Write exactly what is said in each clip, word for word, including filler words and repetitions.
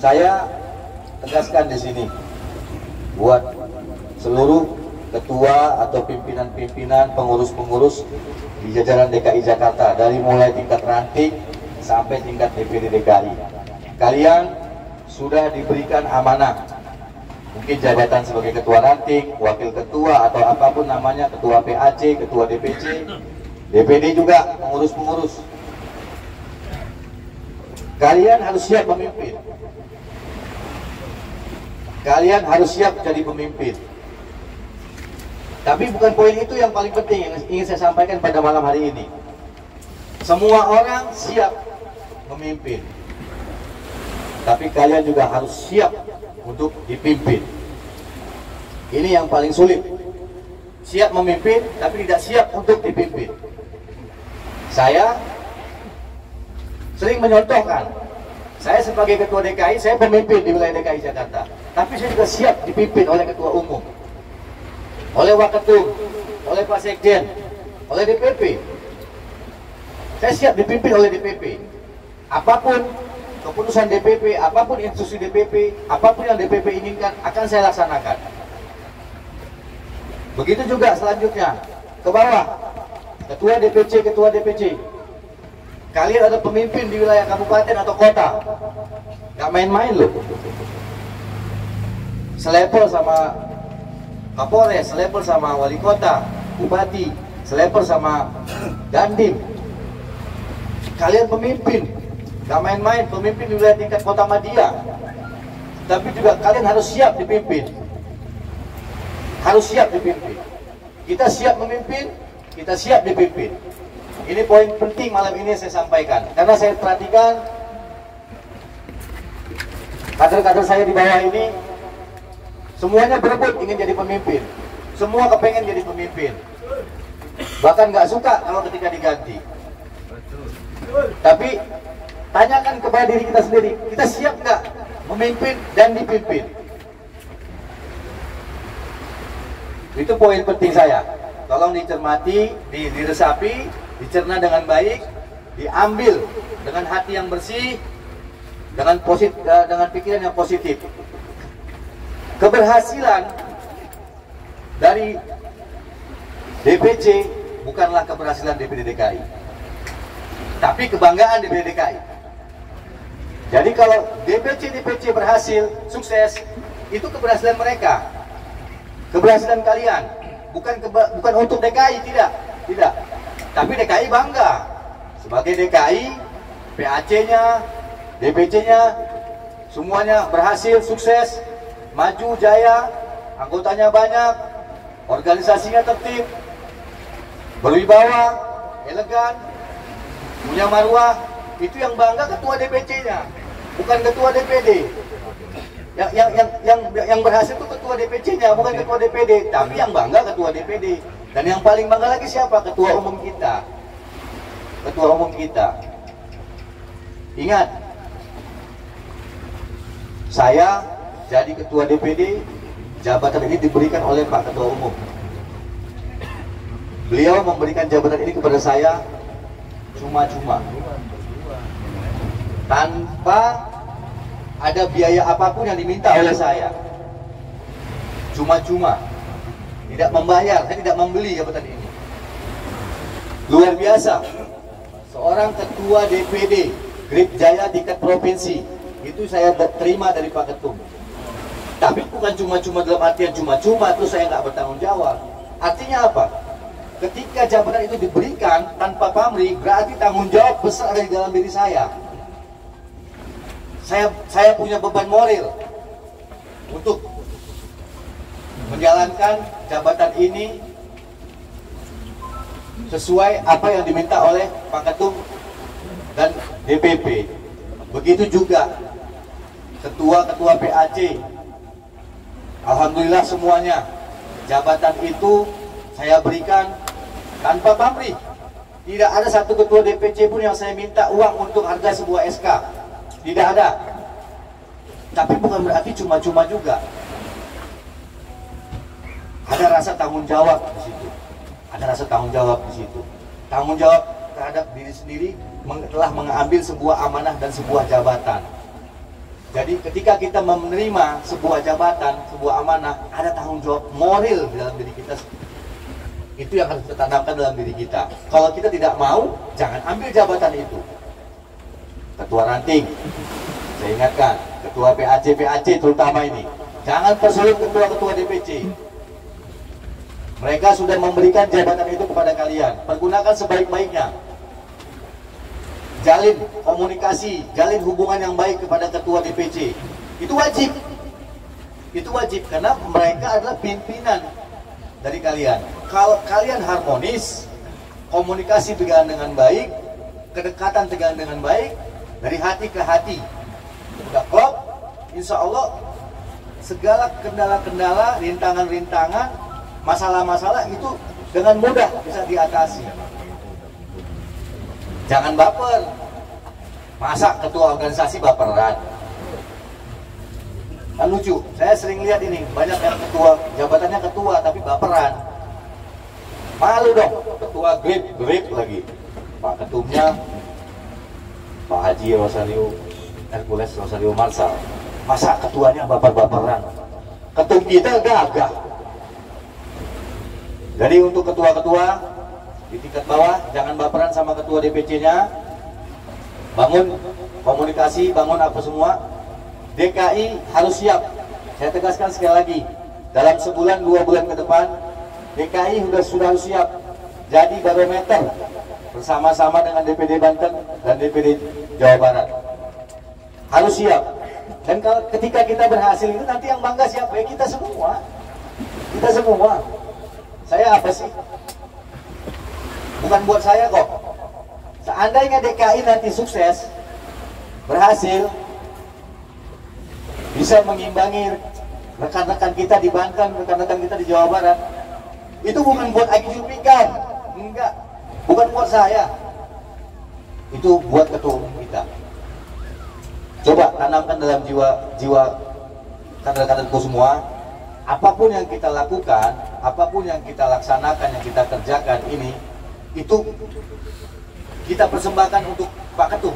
Saya tegaskan di sini buat seluruh ketua atau pimpinan-pimpinan pengurus-pengurus di jajaran D K I Jakarta, dari mulai tingkat ranting sampai tingkat D P D D K I. Kalian sudah diberikan amanah, mungkin jabatan sebagai ketua ranting, wakil ketua, atau apapun namanya, ketua P A C, ketua D P C, D P D juga, pengurus-pengurus. Kalian harus siap memimpin. Kalian harus siap jadi pemimpin. Tapi bukan poin itu yang paling penting yang ingin saya sampaikan pada malam hari ini. Semua orang siap memimpin, tapi kalian juga harus siap untuk dipimpin. Ini yang paling sulit. Siap memimpin, tapi tidak siap untuk dipimpin. Saya sering menyontohkan, saya sebagai ketua D K I, saya pemimpin di wilayah D K I Jakarta, tapi saya juga siap dipimpin oleh ketua umum, oleh waketum, oleh Pak Sekjen, oleh D P P. Saya siap dipimpin oleh D P P. Apapun keputusan D P P, apapun instruksi D P P, apapun yang D P P inginkan akan saya laksanakan. Begitu juga selanjutnya ke bawah, ketua D P C, ketua D P C. Kalian ada pemimpin di wilayah kabupaten atau kota, gak main-main loh. Selevel sama Kapolres, selevel sama wali kota, bupati, selevel sama dandim. Kalian pemimpin, gak main-main, pemimpin di wilayah tingkat kota Madia. Tapi juga kalian harus siap dipimpin. Harus siap dipimpin. Kita siap memimpin, kita siap dipimpin. Ini poin penting malam ini saya sampaikan, karena saya perhatikan kader-kader saya di bawah ini semuanya berebut ingin jadi pemimpin. Semua kepengen jadi pemimpin. Bahkan nggak suka kalau ketika diganti. Tapi tanyakan kepada diri kita sendiri, kita siap nggak memimpin dan dipimpin? Itu poin penting saya. Tolong dicermati, diresapi, dicerna dengan baik, diambil dengan hati yang bersih, dengan positif, dengan pikiran yang positif. Keberhasilan dari D P C bukanlah keberhasilan D P D D K I, tapi kebanggaan D P D D K I. Jadi kalau D P C D P C berhasil, sukses, itu keberhasilan mereka, keberhasilan kalian, bukan keba, bukan untuk D K I, tidak, tidak. Tapi D K I bangga sebagai D K I, P A C-nya, D P C-nya, semuanya berhasil, sukses, maju jaya, anggotanya banyak, organisasinya tertib, berwibawa, elegan, punya marwah. Itu yang bangga ketua D P C-nya, bukan ketua D P D. Yang yang yang yang yang berhasil itu ketua D P C-nya, bukan ketua D P D. Tapi yang bangga ketua D P D. Dan yang paling bangga lagi siapa? Ketua umum kita. Ketua umum kita. Ingat, saya jadi ketua D P D, jabatan ini diberikan oleh Pak Ketua Umum. Beliau memberikan jabatan ini kepada saya cuma-cuma, tanpa ada biaya apapun yang diminta oleh saya. Cuma-cuma, tidak membayar, saya tidak membeli jabatan ini. Luar biasa. Seorang ketua D P D Grip Jaya tingkat provinsi itu saya terima dari Pak Ketum. Tapi bukan cuma-cuma dalam artian cuma-cuma terus saya nggak bertanggung jawab. Artinya apa? Ketika jabatan itu diberikan tanpa pamrih, berarti tanggung jawab besar ada di dalam diri saya. Saya saya punya beban moral untuk menjalankan jabatan ini sesuai apa yang diminta oleh Pak Ketum dan D P P. Begitu juga ketua-ketua P A C. Alhamdulillah semuanya jabatan itu saya berikan tanpa pamrih. Tidak ada satu ketua D P C pun yang saya minta uang untuk harga sebuah S K. Tidak ada. Tapi bukan berarti cuma-cuma juga. Ada rasa tanggung jawab di situ. Ada rasa tanggung jawab di situ. Tanggung jawab terhadap diri sendiri telah mengambil sebuah amanah dan sebuah jabatan. Jadi ketika kita menerima sebuah jabatan, sebuah amanah, ada tanggung jawab moral dalam diri kita. Itu yang harus kita tanamkan dalam diri kita. Kalau kita tidak mau, jangan ambil jabatan itu. Ketua ranting, saya ingatkan, ketua P A C P A C terutama ini, jangan persulit ketua-ketua D P C. Mereka sudah memberikan jabatan itu kepada kalian. Pergunakan sebaik-baiknya. Jalin komunikasi, jalin hubungan yang baik kepada ketua D P C. Itu wajib. Itu wajib karena mereka adalah pimpinan dari kalian. Kalau kalian harmonis, komunikasi berjalan dengan baik, kedekatan berjalan dengan baik, dari hati ke hati, udah klop, insya Allah segala kendala-kendala, rintangan-rintangan, masalah-masalah itu dengan mudah bisa diatasi. Jangan baper. Masa ketua organisasi baperan? Kan lucu. Saya sering lihat ini, banyak yang ketua, jabatannya ketua tapi baperan. Malu dong, ketua grip, grip lagi. Pak ketumnya Pak Haji Rosario Hercules Rosario Marsal. Masa ketuanya baper-baperan? Ketum kita gagah. Jadi untuk ketua-ketua di tingkat bawah, jangan baperan sama ketua D P C-nya. Bangun komunikasi, bangun apa semua. D K I harus siap. Saya tegaskan sekali lagi, dalam sebulan dua bulan ke depan, D K I sudah sudah harus siap. Jadi barometer bersama-sama dengan D P D Banten dan D P D Jawa Barat. Harus siap. Dan kalau ketika kita berhasil itu nanti yang bangga siapa? Ya kita semua. Kita semua. Saya apa sih? Bukan buat saya kok. Seandainya D K I nanti sukses, berhasil, bisa mengimbangi rekan-rekan kita di Banten, rekan-rekan kita di Jawa Barat, itu bukan buat Agi Zulfikar, enggak, bukan buat saya, itu buat ketua umum kita. Coba tanamkan dalam jiwa jiwa kader-kaderku semua, apapun yang kita lakukan, apapun yang kita laksanakan, yang kita kerjakan ini, itu kita persembahkan untuk Pak Ketum.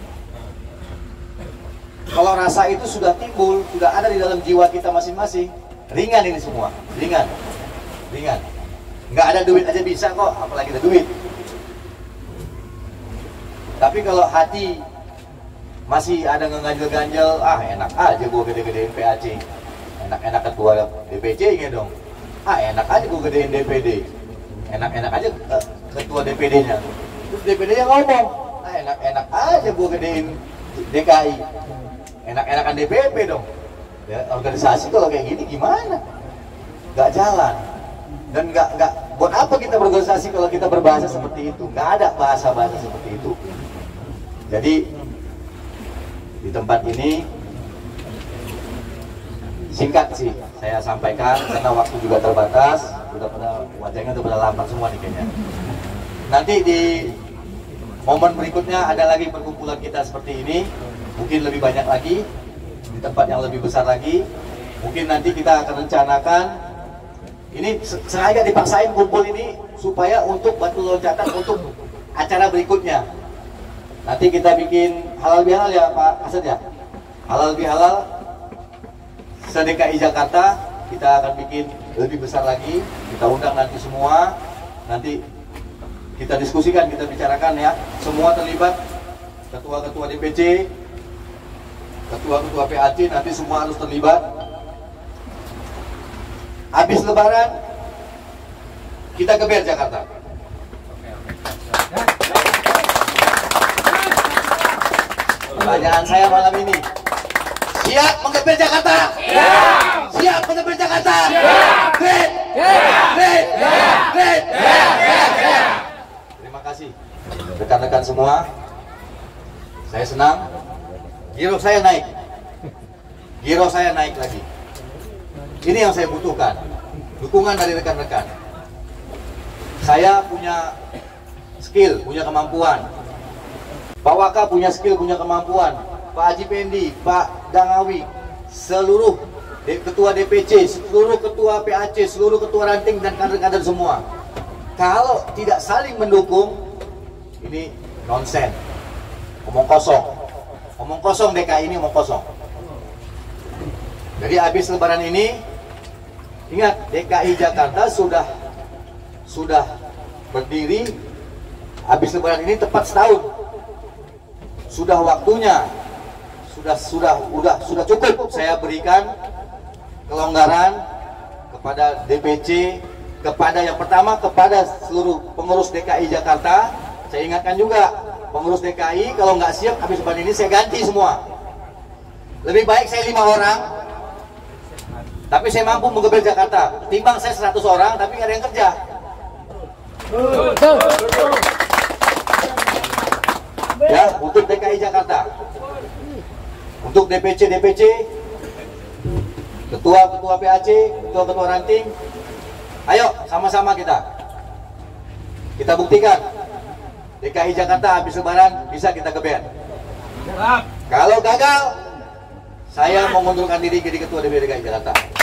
Kalau rasa itu sudah timbul, sudah ada di dalam jiwa kita masing-masing, ringan ini semua, ringan, ringan. Nggak ada duit aja bisa kok, apalagi ada duit. Tapi kalau hati masih ada ngeganjel-ganjel, ah enak aja gue gede-gedein P A C, enak-enak ketua D P C-nya dong, ah enak aja gue gedein D P D, enak-enak aja uh, ketua D P D-nya. Terus D P D-nya ngomong, ah enak-enak aja gue gedein D K I, enak-enakan D P P dong. Ya, organisasi kalau kayak gini gimana? Gak jalan. Dan gak, gak, buat apa kita berorganisasi kalau kita berbahasa seperti itu? Gak ada bahasa-bahasa seperti itu. Jadi di tempat ini singkat sih saya sampaikan karena waktu juga terbatas. Udah pada wajahnya udah pada lambat semua nih kayaknya. Nanti di momen berikutnya ada lagi perkumpulan kita seperti ini, mungkin lebih banyak lagi di tempat yang lebih besar lagi. Mungkin nanti kita akan rencanakan ini, sengaja dipaksain kumpul ini supaya untuk batu loncatan untuk acara berikutnya. Nanti kita bikin halal bihalal ya Pak Asad ya, halal bihalal se D K I Jakarta. Kita akan bikin lebih besar lagi, kita undang nanti semua, nanti kita diskusikan, kita bicarakan ya, semua terlibat, ketua-ketua D P C, ketua-ketua P A C, nanti semua harus terlibat. Habis lebaran kita geber Jakarta. Pertanyaan saya malam ini, siap menggeber Jakarta? Siap. Siap menggeber Jakarta? Siap. Great. Great. Great. Terima kasih rekan-rekan semua. Saya senang. Giro saya naik. Giro saya naik lagi. Ini yang saya butuhkan. Dukungan dari rekan-rekan. Saya punya skill, punya kemampuan. Pak Waka punya skill, punya kemampuan. Pak Haji Pendi, Pak Dangawi, seluruh ketua D P C, seluruh ketua P A C, seluruh ketua ranting dan kader-kader semua. Kalau tidak saling mendukung, ini nonsen, omong kosong, omong kosong D K I ini omong kosong. Jadi habis lebaran ini, ingat D K I Jakarta sudah sudah berdiri habis lebaran ini tepat setahun. Sudah waktunya, sudah sudah sudah sudah cukup saya berikan kelonggaran kepada D P C, kepada yang pertama kepada seluruh pengurus D K I Jakarta. Saya ingatkan juga pengurus D K I kalau nggak siap habis lebaran ini saya ganti semua. Lebih baik saya lima orang, tapi saya mampu menggebel Jakarta. Timbang saya seratus orang, tapi nggak ada yang kerja. Ya, untuk D K I Jakarta, untuk D P C, D P C, ketua-ketua P A C, ketua-ketua ranting, ayo sama-sama kita, kita buktikan D K I Jakarta habis lebaran bisa kita gebel. Kalau gagal, saya mengundurkan diri jadi ketua D P R D K I Jakarta.